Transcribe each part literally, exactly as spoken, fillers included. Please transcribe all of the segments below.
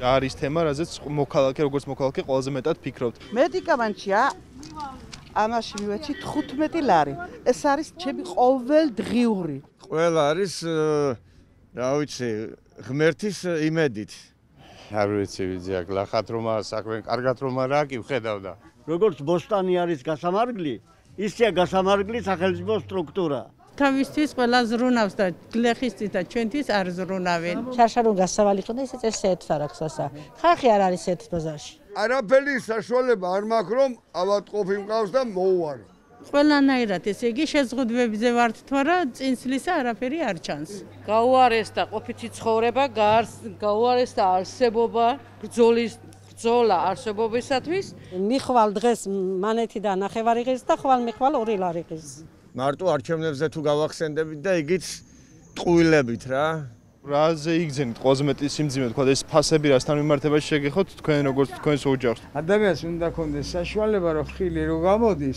არის თემა, რაზეც მოქალაქე, როგორც მოქალაქე ყველაზე მეტად ფიქრობთ. მედიკამენტია ამაში მივეცი თხუთმეტი ლარი. ეს არის ჩემი ყოველდღიური. ყველა არის რა ვიცი, ღმერთის იმედით. არ ვიცი ვიძია, გლახათ რომ საქმე კარგად რომ არა კი ვხედავდა. როგორც ბოსტანი არის გასამარგლი, ისეა გასამარგლი სახელმწიფო სტრუქტურა. თავისთვის ყველა ზრუნავს და გლეხისთვის და ჩვენთვის არ ზრუნავენ. შარშა რომ გასავალი ხონდა, ისე წელს შეეთვლა რა ხსასა. ხალხი არ არის ერთ ბაზარში. არაფერი საშუალება არ მაქვს რომ ავატყოფი მყავს და მოუვარო. ყველანაირად, ესე იგი შეზღუდვებზე ვართ თორა წინსვლისა არაფერი არ ჩანს. გაუარესდა ყოფითი ცხოვრება, გაუარესდა არსებობა, ბრძოლის ბრძოლა არსებობისათვის. მიხვალ დღეს მანეთი და ნახევარი ღირს და ხვალ მიხვალ ორი ლარი ღირს. მარტო არჩევნებზე თუ გავახსენდებით და იგიც ტყუილებით რა. რაზე იგზენით ყველაზე მეტი სიმძიმე თქვა ეს ფასები რასთან მიმართებაში შეგეხოთ თქვენ როგორც თქვენს ოჯახს. ადამიანს უნდა ქონდეს საშუალება რომ ხილი რო გამოდის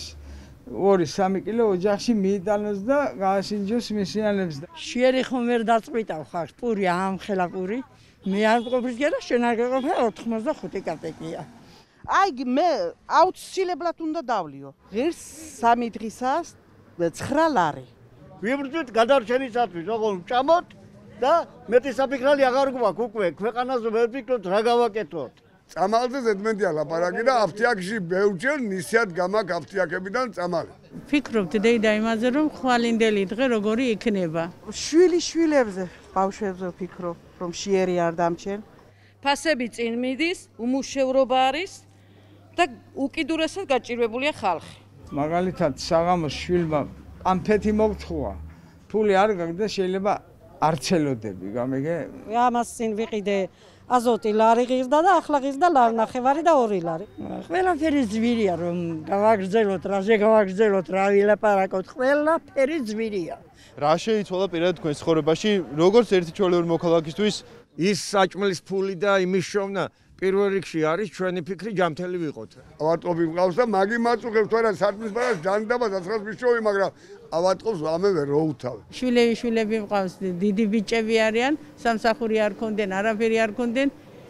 ორი სამი კილო ოჯახში მიიტანოს და გაასინჯოს მისიანებს. შიერი ხომ ვერ დაწყვიტავ ხარ, პური ამხელა პური. მე არ მყოფის გერა შენ არ გეყოფე ოთხმოცდახუთი კაპეკია. აი მე აუცილებლად უნდა დავლიო. ღირს სამი დღისას ცხრა ლარი. ვიბრძვით გადარჩენისათვის, ოღონდ ვჭამოთ და მეტი საფიქრალი აღარ გვაქვს უკვე. ქვეყანაზე ვერ ვფიქრობთ რა გავაკეთოთ. წამალზე ზედმეტია ლაპარაკი და აფთიაქში ბევრჯერ ნისიად გამაქვს აფთიაქებიდან წამალი. ფიქრობთ დეიდა იმაზე რომ ხვალინდელი დღე როგორი იქნება. შვილი შვილებზე ბავშვებზე ვფიქრობ რომ შიერი არ დამჩენ. ფასები წინ მიდის, უმუშევრობა არის და უკიდურესად გაჭირვებულია ხალხი. მაგალითად საღამოს შვილმა კამფეთი მოგთხოვა. ფული არ გაქვს და შეიძლება არცელოდები, გამიგე? ამას წინ ვიყიდე აზოტი ლარი ღირსდა და ახლა ღირსდა ლარი ნახევარი და ორი ლარი. ყველაფერი ძვირია რომ გავაგრძელოთ, რაზე გავაგრძელოთ, რა ვილაპარაკოთ, ყველაფერი ძვირია. რა შეიცვალა პირადად თქვენს ცხოვრებაში, როგორც ერთი ჩვეულებრივი მოქალაქისთვის ის საჭმლის ფული და იმის შოვნა პირველ რიგში არის ჩვენი ფიქრი ჯანმრთელი ვიყოთ. ავატყოფი მყავს და მაგი მაწუხებს თორე სათმის ბარას ჯანდაბა საცხას მისშოვი, მაგრამ ავატყოფს ამევე რო უთავ. შვილები შვილები მყავს, დიდი ბიჭები არიან, სამსახური არ ქონდენ, არაფერი არ ქონდენ.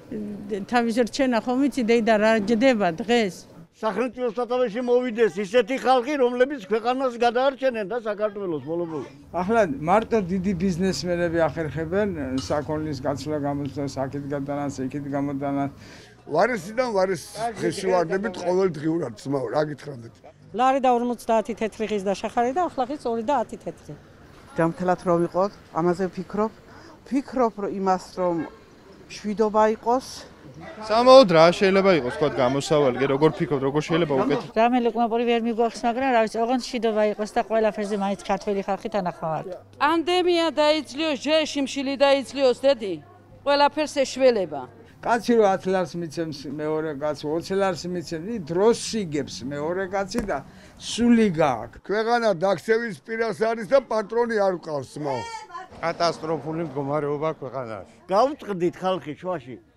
თავის რჩენა ხომ იცი დეიდა რა ჯდება დღეს? სახელმწიფო სათავეში მოვიდეს ისეთი ხალხი, რომლებიც ქვეყანას გადაარჩენენ და საქართველოს ბოლო-ბოლო. ახლა მარტო დიდი ბიზნესმენები ახერხებენ საქონლის გაცვლა გამოცდას, აქეთ გადანას, იქით გამოდანას. ვარესიდან ვარეს ხეში ვარდებით ყოველდღიურად ძმაო, რა გითხრანდეთ? ლარი და ორმოცდაათი თეთრი ღირს და შახარი და ახლა ღირს ორი და ათი თეთრი. ჯანმრთელად რომ ვიყოთ, ამაზე ვფიქრობ. ვფიქრობ რომ იმას რომ შვიდობა იყოს. სამაოდ რა შეიძლება იყოს თქვა გამოსავალი, როგორ ფიქრობთ, როგორ შეიძლება უკეთო? რამე ლუკმაპური ვერ მიგვაქვს, მაგრამ რა ვიცი, ოღონდ შვიდობა იყოს და ყველაფერზე მაინც ქართველი ხალხი თანახმა ვართ. პანდემია დაიწლიოს, ჯერ შიმშილი დაიწლიოს დედი. ყველაფერს ეშველება. კაცი რო ათი ლარს მიცემს, მეორე კაცი ოცი ლარს მიცემს, დროს იგებს მეორე კაცი და სული გააქვს. ქვეყანა დაქცევის პირას არის და პატრონი არ ყავს, ძმაო. კატასტროფული მდგომარეობა ქვეყანაში. გავწყდით ხალხი შუაში.